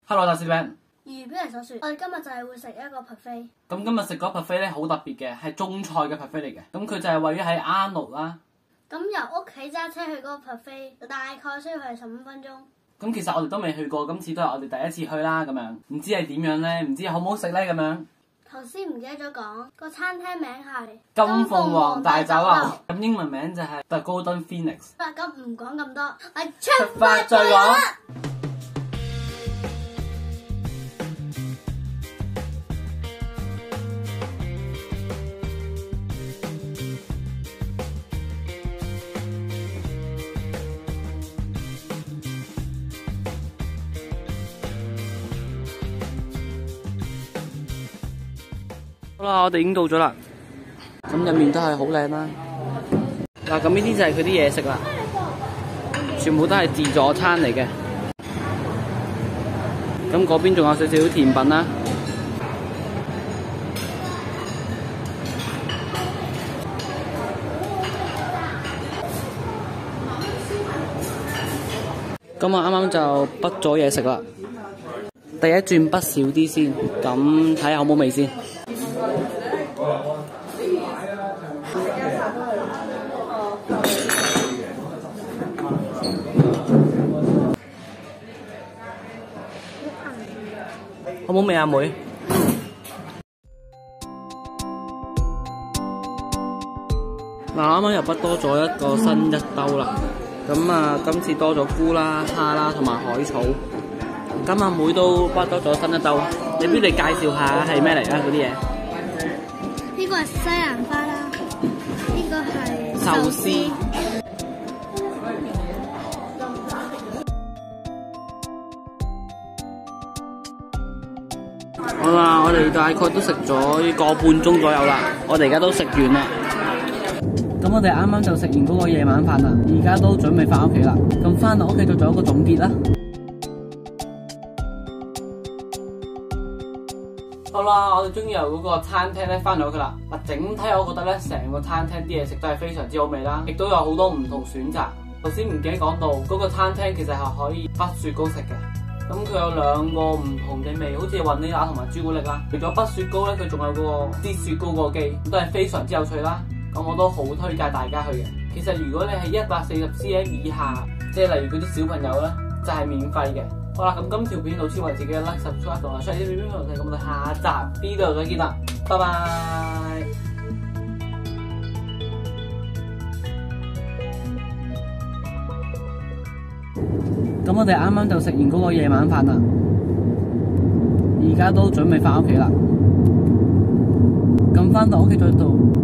Hello， 大師餅。 如邊人所說，我哋今日就係會食一個 buffet。 咁今日食嗰 buffet 咧好特別嘅，係中菜嘅 buffet 嚟嘅。咁佢就係位於喺Arnold啦。 咁由屋企揸車去嗰個 buffet，大概需要係15分鐘。 咁其實我哋都未去過，今次都係我哋第一次去啦。咁樣唔知係點樣咧？唔知好唔好食咧？咁樣頭先唔記得咗講個餐廳名係金鳳凰大酒樓，咁英文名就係 The Golden Phoenix。 咁唔講咁多，我哋出發再講。好啦，我哋已經到咗啦。咁入面都係好靚啦。嗱，咁呢啲就係佢啲嘢食啦，全部都係自助餐嚟嘅。咁嗰邊仲有少少甜品啦。咁我啱啱就畢咗嘢食啦。第一轉畢少啲先，咁睇下好唔好味先。好唔好味啊，妹？嗱，啱啱又畢多咗一個新一兜啦。咁啊，今次多咗菇啦、蝦啦同埋海草。咁阿妹都畢多咗新一兜，你不如你介紹下係咩嚟啊？嗰啲嘢？ 呢個係西蘭花啦，呢個係壽司。好啦，我哋大概都食咗個半鐘左右啦，我哋而家都食完啦。咁我哋啱啱就食完嗰個夜晚飯啦，而家都準備翻屋企啦。咁翻到屋企就做一個總結啦。好啦，我哋終於由嗰個餐廳咧翻到屋企啦。嗱，整體我覺得咧，成個餐廳啲嘢食都係非常之好味啦，亦都有好多唔同選擇。頭先唔記得講到嗰個餐廳其實係可以畢雪糕食嘅。咁佢有2個唔同嘅味，好似雲呢拿同埋朱古力啦。除咗畢雪糕咧，佢仲有嗰個啲雪糕個機，都係非常之有趣啦。咁我都好推介大家去嘅。其實如果你係140 cm 以下，即係例如嗰啲小朋友咧，就係免費嘅。好啦，咁今條片到此為止嘅 like subscribe 同埋 share 呢條片俾我睇，咁我哋下集 video 再見啦，拜拜。咁我哋啱啱就食完嗰個夜晚飯啦，而家都準備翻屋企啦。咁翻到屋企再做